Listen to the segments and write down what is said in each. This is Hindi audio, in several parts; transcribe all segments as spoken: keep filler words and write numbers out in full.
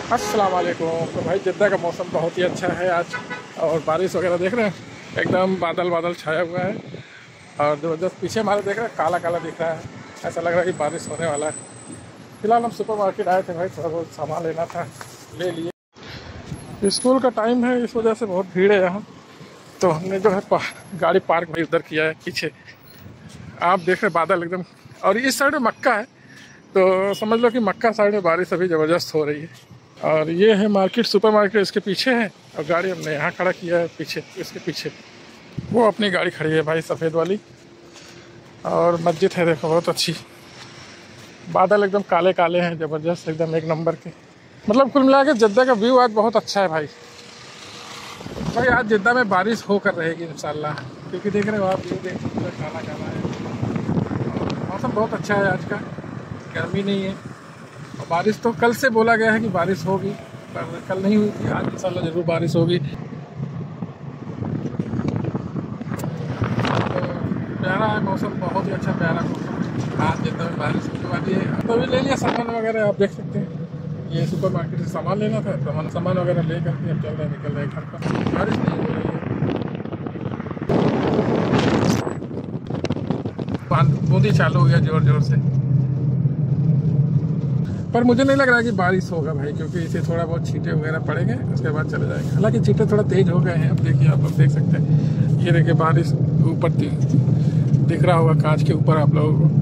अस्सलाम वालेकुम। तो भाई जिद्दा का मौसम बहुत ही अच्छा है आज, और बारिश वगैरह देख रहे हैं, एकदम बादल बादल छाया हुआ है। और ज़बरदस्त पीछे हमारे देख रहे हैं, काला काला दिख रहा है, ऐसा लग रहा है कि बारिश होने वाला है। फिलहाल हम सुपर मार्केट आए थे भाई, थोड़ा बहुत सामान लेना था, ले लिए। स्कूल का टाइम है, इस वजह से बहुत भीड़ है यहाँ। तो हमने जो है पा, गाड़ी पार्क भाई उधर किया है पीछे। आप देख रहे बादल एकदम, और इस साइड में मक्का है, तो समझ लो कि मक्का साइड में बारिश अभी ज़बरदस्त हो रही है। और ये है मार्केट, सुपर मार्केट इसके पीछे है, और गाड़ी हमने यहाँ खड़ा किया है पीछे, इसके पीछे वो अपनी गाड़ी खड़ी है भाई सफ़ेद वाली। और मस्जिद है देखो बहुत अच्छी, बादल एकदम काले काले हैं, ज़बरदस्त एकदम एक नंबर के। मतलब कुल मिला के जिद्दा का व्यू आज बहुत अच्छा है भाई। भाई आज जिद्दा में बारिश होकर रहेगी इंशाल्लाह, क्योंकि देख रहे हो आप, व्यू देख पूरा काला काला है। मौसम बहुत अच्छा है आज का, गर्मी नहीं है। और बारिश तो कल से बोला गया है कि बारिश होगी, पर कल नहीं हुई थी, आज इंशाल्लाह ज़रूर बारिश होगी। तो प्यारा है मौसम, बहुत ही अच्छा प्यारा मौसम। आज जितना में बारिश होने वाली है। तो अभी ले लिया सामान वगैरह, आप देख सकते हैं। ये सुपर मार्केट से सामान लेना था, तो हम सामान वगैरह ले करके अब चल रहे निकल रहे घर पर। बारिश नहीं हो रही है, बूंदी चालू हो गया जोर जोर से, पर मुझे नहीं लग रहा कि बारिश होगा भाई, क्योंकि इसे थोड़ा बहुत छींटे वगैरह पड़ेंगे, उसके बाद चले जाएंगे। हालांकि छींटे थोड़ा तेज हो गए हैं, अब देखिए आप लोग देख सकते हैं। ये देखिए बारिश ऊपर दिख रहा होगा कांच के ऊपर आप लोगों को।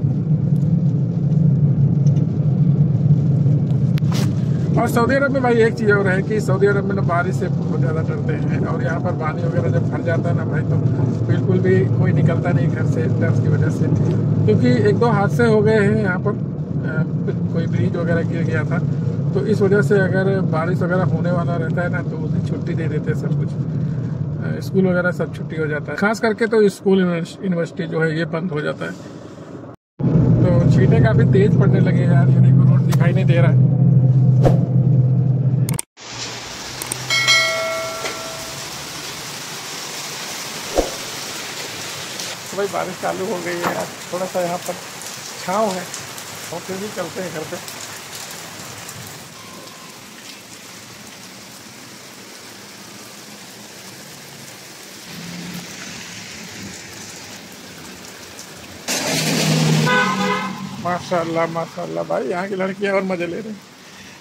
और सऊदी अरब में भाई एक चीज़ और है कि सऊदी अरब में ना बारिश से बहुत ज़्यादा डरते हैं, और यहाँ पर पानी वगैरह जब भर जाता है ना भाई, तो बिल्कुल भी कोई निकलता नहीं घर से डर की वजह से। क्योंकि एक दो हादसे हो गए हैं यहाँ पर, कोई ब्रिज वगैरह गिर गया था, तो इस वजह से अगर बारिश वगैरह होने वाला रहता है ना, तो उस दिन छुट्टी दे देते हैं सब कुछ, स्कूल वगैरह सब छुट्टी हो जाता है। खास करके तो स्कूल यूनिवर्सिटी जो है ये बंद हो जाता है। तो छींटे काफ़ी तेज पड़ने लगे यार, ये देखो रोड दिखाई नहीं दे रहा है। तो भाई बारिश चालू हो गई है, थोड़ा सा यहाँ पर छाँव है, और फिर भी चलते हैं घर पे। माशाल्लाह माशाल्लाह भाई, यहाँ की लड़कियाँ और मज़े ले रही हैं।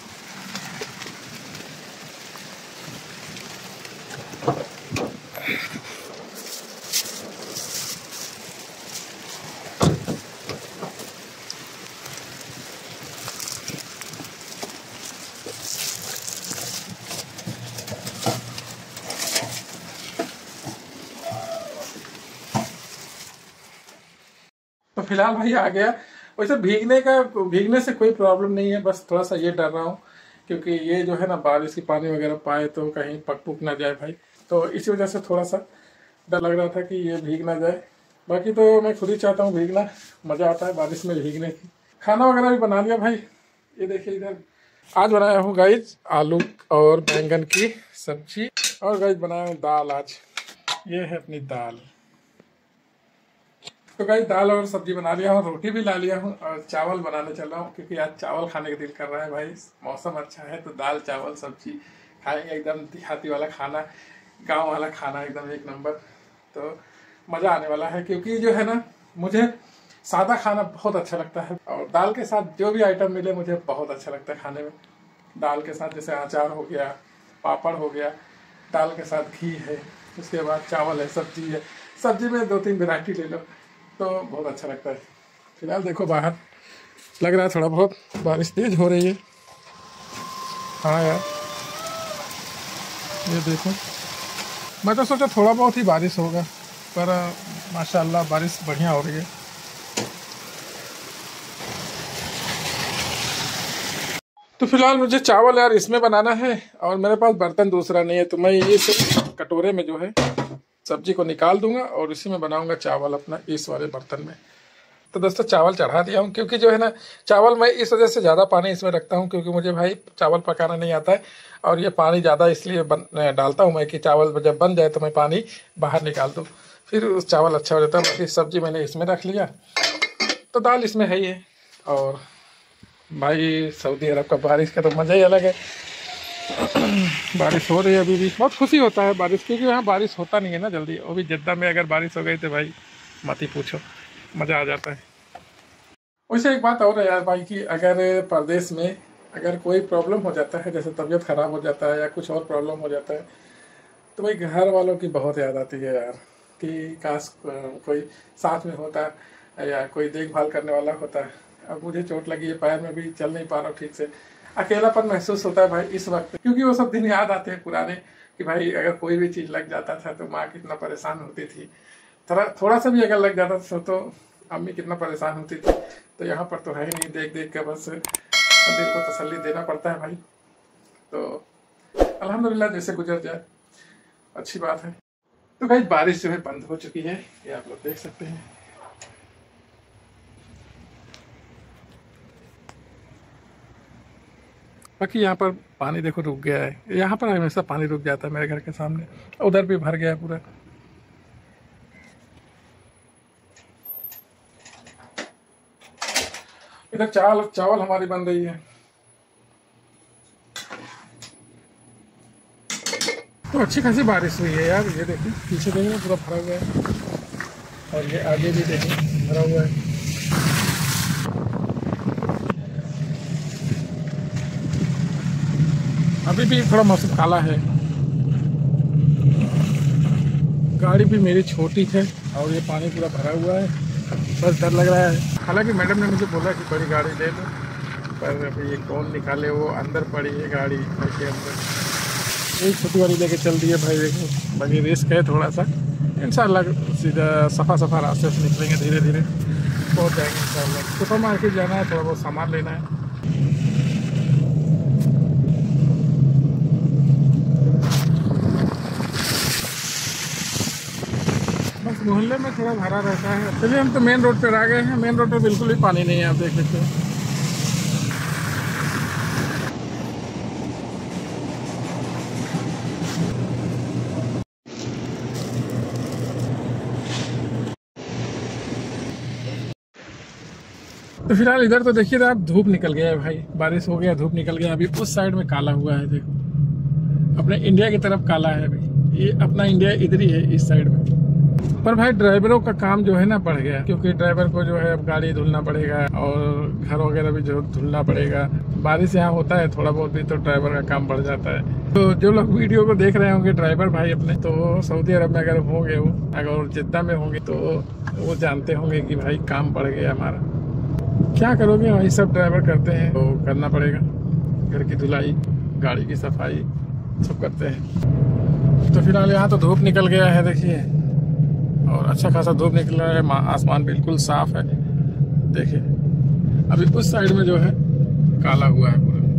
तो फिलहाल भाई आ गया। वैसे भीगने का भीगने से कोई प्रॉब्लम नहीं है, बस थोड़ा सा ये डर रहा हूँ, क्योंकि ये जो है ना बारिश की पानी वगैरह पाए तो कहीं पक पुक ना जाए भाई, तो इसी वजह से थोड़ा सा डर लग रहा था कि ये भीग ना जाए। बाकी तो मैं खुद ही चाहता हूँ भीगना, मज़ा आता है बारिश में भीगने की। खाना वगैरह भी बना लिया भाई, ये देखिए इधर आज बनाया हूँ गाइज आलू और बैंगन की सब्जी, और गाइज बनाया हूँ दाल आज। ये है अपनी दाल। तो गाइस दाल और सब्जी बना लिया हूँ, रोटी भी ला लिया हूँ, और चावल बनाने चल रहा हूँ, क्योंकि आज चावल खाने का दिल कर रहा है भाई। मौसम अच्छा है तो दाल चावल सब्जी खाएंगे, एकदम देहाती वाला खाना, गांव वाला खाना, एकदम एक नंबर। तो मज़ा आने वाला है, क्योंकि जो है ना मुझे सादा खाना बहुत अच्छा लगता है, और दाल के साथ जो भी आइटम मिले मुझे बहुत अच्छा लगता है खाने में। दाल के साथ जैसे अचार हो गया, पापड़ हो गया, दाल के साथ घी है, उसके बाद चावल है, सब्जी है, सब्जी में दो तीन वेराइटी ले लो तो बहुत अच्छा लगता है। फिलहाल देखो बाहर लग रहा है थोड़ा बहुत बारिश तेज हो रही है। हाँ यार ये देखो, मैं तो सोचा थोड़ा बहुत ही बारिश होगा, पर माशाल्लाह बारिश बढ़िया हो रही है। तो फिलहाल मुझे चावल यार इसमें बनाना है, और मेरे पास बर्तन दूसरा नहीं है, तो मैं इस कटोरे में जो है सब्जी को निकाल दूंगा, और इसी में बनाऊंगा चावल अपना इस वाले बर्तन में। तो दोस्तों चावल चढ़ा दिया हूँ, क्योंकि जो है ना चावल मैं इस वजह से ज़्यादा पानी इसमें रखता हूँ, क्योंकि मुझे भाई चावल पकाना नहीं आता है, और ये पानी ज़्यादा इसलिए बन डालता हूँ मैं कि चावल जब बन जाए तो मैं पानी बाहर निकाल दूँ, फिर उस चावल अच्छा हो जाता है। बाकी सब्जी मैंने इसमें रख लिया, तो दाल इसमें है ही है, और भाई सऊदी अरब का बारिश का तो मज़ा ही अलग है। बारिश हो रही है अभी भी, बहुत खुशी होता है बारिश, क्योंकि यहाँ बारिश होता नहीं है ना जल्दी। वो भी जद्दा में अगर बारिश हो गई तो भाई मत ही पूछो, मज़ा आ जाता है। वैसे एक बात और है यार भाई कि अगर परदेश में अगर कोई प्रॉब्लम हो जाता है, जैसे तबीयत ख़राब हो जाता है या कुछ और प्रॉब्लम हो जाता है, तो भाई घर वालों की बहुत याद आती है यार कि काश कोई साथ में होता या कोई देखभाल करने वाला होता। अब मुझे चोट लगी है पैर में, भी चल नहीं पा रहा हूँ ठीक से, अकेलापन महसूस होता है भाई इस वक्त, क्योंकि वो सब दिन याद आते हैं पुराने कि भाई अगर कोई भी चीज़ लग जाता था तो माँ कितना परेशान होती थी, थोड़ा थोड़ा सा भी अगर लग जाता था तो अम्मी कितना परेशान होती थी। तो यहाँ पर तो है ही नहीं, देख देख कर बस दिल को तसल्ली देना पड़ता है भाई। तो अल्हम्दुलिल्लाह जैसे गुजर जाए अच्छी बात है। तो भाई बारिश जो है बंद हो चुकी है, ये आप लोग देख सकते हैं। बाकी यहाँ पर पानी देखो रुक गया है, यहाँ पर हमेशा पानी रुक जाता है मेरे घर के सामने, उधर भी भर गया है पूरा। इधर चावल चावल हमारी बन रही है। तो अच्छी खासी बारिश हुई है यार, ये देखिए पीछे देखिए पूरा भरा हुआ है, और ये आगे भी देखिए भरा हुआ है। अभी भी थोड़ा मौसम काला है। गाड़ी भी मेरी छोटी है और ये पानी पूरा भरा हुआ है, बस डर लग रहा है। हालांकि मैडम ने मुझे बोला कि बड़ी गाड़ी ले लो, पर अभी ये कौन निकाले, वो अंदर पड़ी है गाड़ी घर के अंदर। एक छोटी वाली लेके चल दी है भाई, देखो बाकी रिस्क है थोड़ा सा। इंशाल्लाह सीधा सफ़ा सफ़ा रास्ते से निकलेंगे, धीरे धीरे पहुँच जाएंगे इंशाल्लाह। सुपर मार्केट जाना है, थोड़ा बहुत सामान लेना है। बस मोहल्ले में थोड़ा भरा रहता है। चलिए हम तो मेन रोड पर आ गए हैं। मेन रोड पर बिल्कुल ही पानी नहीं है, आप देख सकते हैं। तो फिलहाल इधर तो देखिए आप, धूप निकल गया है भाई, बारिश हो गया धूप निकल गया। अभी उस साइड में काला हुआ है, देखो अपने इंडिया की तरफ काला है अभी। ये अपना इंडिया इधर ही है इस साइड में। पर भाई ड्राइवरों का काम जो है ना बढ़ गया, क्योंकि ड्राइवर को जो है अब गाड़ी धुलना पड़ेगा और घर वगैरह भी जो धुलना पड़ेगा। बारिश यहाँ होता है थोड़ा बहुत भी तो ड्राइवर का काम बढ़ जाता है। तो जो लोग वीडियो को देख रहे होंगे ड्राइवर भाई अपने, तो सऊदी अरब में अगर होंगे, वो अगर जिद्दा में होंगे तो वो जानते होंगे कि भाई काम बढ़ गया हमारा। क्या करोगे, वही सब ड्राइवर करते हैं तो करना पड़ेगा। घर की धुलाई, गाड़ी की सफाई सब करते हैं। तो फिलहाल यहाँ तो धूप निकल गया है देखिए, और अच्छा खासा धूप निकल रहा है। आसमान बिल्कुल साफ है देखिए। अभी उस साइड में जो है काला हुआ है पूरा।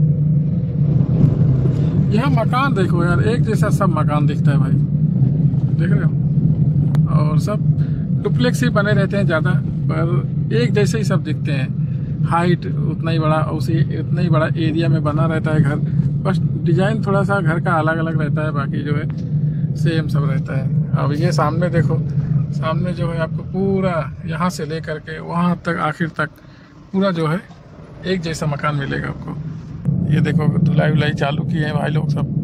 यहाँ मकान देखो यार, एक जैसा सब मकान दिखता है भाई, देख रहे हो। और सब डुप्लेक्स ही बने रहते हैं ज़्यादा, पर एक जैसे ही सब दिखते हैं। हाइट उतना ही बड़ा, उसी उतना ही बड़ा एरिया में बना रहता है घर, बस डिजाइन थोड़ा सा घर का अलग अलग रहता है, बाकी जो है सेम सब रहता है। अब ये सामने देखो, सामने जो है आपको पूरा यहाँ से लेकर के वहाँ तक आखिर तक पूरा जो है एक जैसा मकान मिलेगा आपको। ये देखो धुलाई वुलाई चालू की है भाई लोग सब।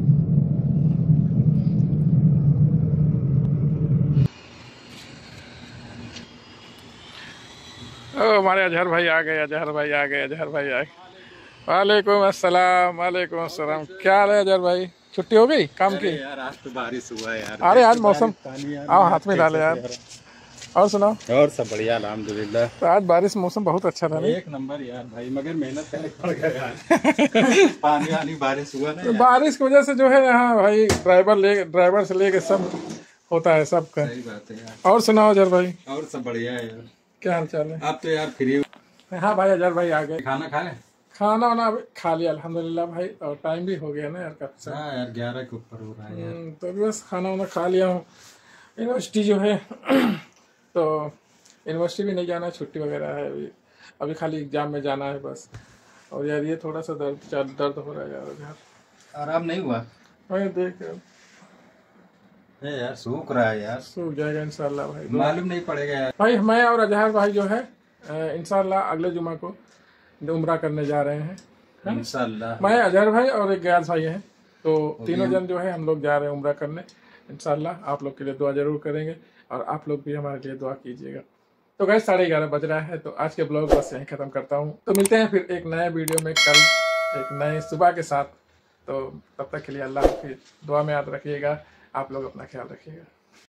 ओ हमारे अजहर भाई आ गए, अजहर भाई आ गए, अजहर भाई आ गए। वालेकुम अस्सलाम, वालेकुम अस्सलाम। क्या हाल है अजहर भाई, छुट्टी हो गई काम की? यार आज तो बारिश हुआ है यार। अरे आज मौसम, आओ हाथ में डाले यार। और सुनाओ? और सब बढ़िया अल्हम्दुलिल्लाह। तो आज बारिश मौसम बहुत अच्छा था नहीं? एक नंबर यार भाई, मगर मेहनत करने पड़ गया यार। पानी वानी बारिश हुआ ना। तो बारिश की वजह से जो है यहाँ भाई ड्राइवर ले ड्राइवर से लेके सब होता है सबका। सही बात है यार। और सुनाओ अजहर भाई? और सब बढ़िया है यार। क्या हाल चाल है? आप तो यार फ्री? हाँ भाई अजहर भाई आ गए। खाना खाए? खाना वाना खा लिया अल्हम्दुलिल्लाह भाई, और टाइम भी हो गया ना यार कब से। हाँ यार ग्यारह के ऊपर हो रहा है यार। तो अभी बस खाना वाना खा लिया हूँ। यूनिवर्सिटी जो है तो यूनिवर्सिटी भी नहीं जाना है, छुट्टी वगैरह है अभी। अभी खाली एग्जाम में जाना है बस। और यार ये थोड़ा सा दर्द दर्द हो रहा है यार यार। आराम नहीं हुआ? भाई देख है यार, सूख रहा है यार। सूख जाएगा इंशाल्लाह भाई, मालूम नहीं पड़ेगा यार। भाई मैं और अजहर भाई जो है इंशाल्लाह अगले जुमा को उम्रा करने जा रहे हैं। इंशाल्लाह। मैं, अजहर भाई और एक गयास भाई हैं, तो तीनों जन जो है हम लोग जा रहे हैं उम्रा करने। इंशाल्लाह आप लोग के लिए दुआ जरूर करेंगे और आप लोग भी हमारे लिए दुआ कीजिएगा। तो गैस साढ़े ग्यारह बज रहा है, तो आज के ब्लॉग बस यहीं ख़त्म करता हूँ। तो मिलते हैं फिर एक नए वीडियो में कल एक नए सुबह के साथ। तो तब तक के लिए अल्लाह हाफिज़, दुआ में याद रखिएगा, आप लोग अपना ख्याल रखिएगा।